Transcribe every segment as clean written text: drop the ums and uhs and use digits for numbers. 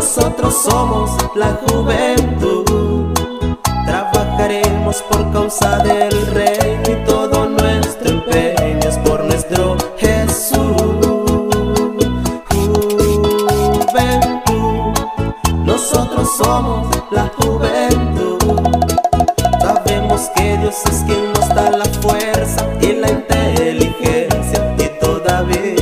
Nosotros somos la juventud, trabajaremos por causa del reino y todo nuestro empeño es por nuestro Jesús. Juventud, nosotros somos la juventud, sabemos que Dios es quien nos da la fuerza y la inteligencia y toda virtud.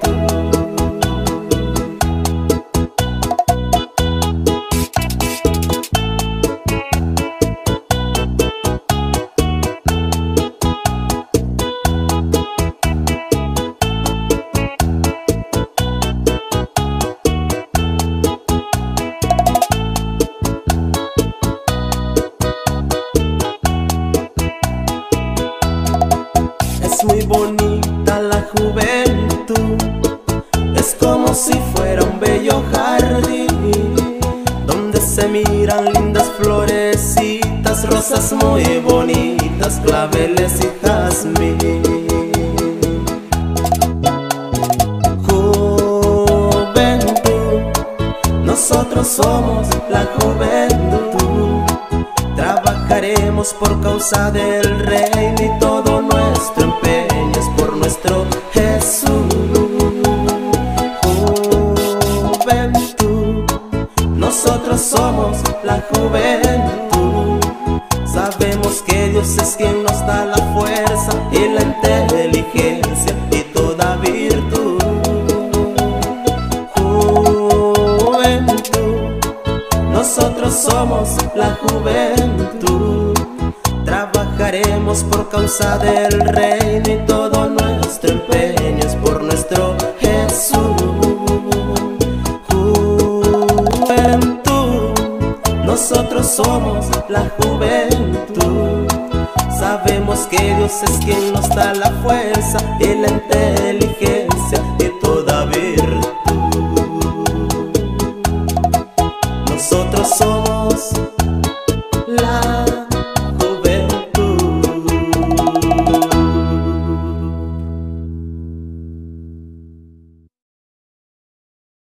Es muy bonita la juventud, es como si fuera un bello jardín, donde se miran lindas florecitas, rosas muy bonitas, claveles y jazmín. Juventud, nosotros somos la juventud, trabajaremos por causa del reino y todo nuestro empeño es por nuestro Jesús. Juventud, nosotros somos la juventud, sabemos que Dios es quien nos da la fuerza y la inteligencia y toda virtud. Juventud, nosotros somos la juventud, trabajaremos por causa del reino y todo nuestro empeño es por nuestro Jesús. Juventud, nosotros somos la juventud, sabemos que Dios es quien nos da la fuerza y la inteligencia y toda virtud. Nosotros somos